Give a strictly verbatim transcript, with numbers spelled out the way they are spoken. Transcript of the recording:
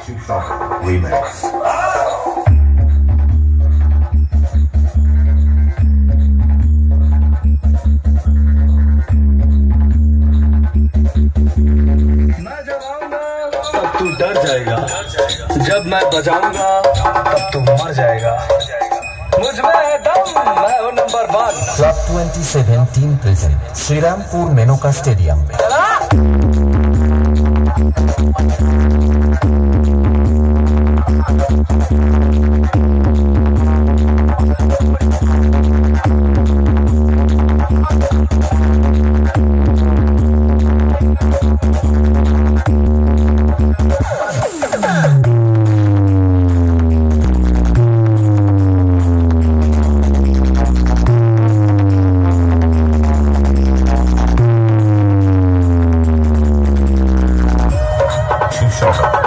susovan remix. तब तू डर जाएगा, जब मैं बजाऊंगा तब तू मर जाएगा। मुझ में है दम, मैं हूँ number one. Club twenty seventeen present Srirampur Menoka stadium में। Susovan.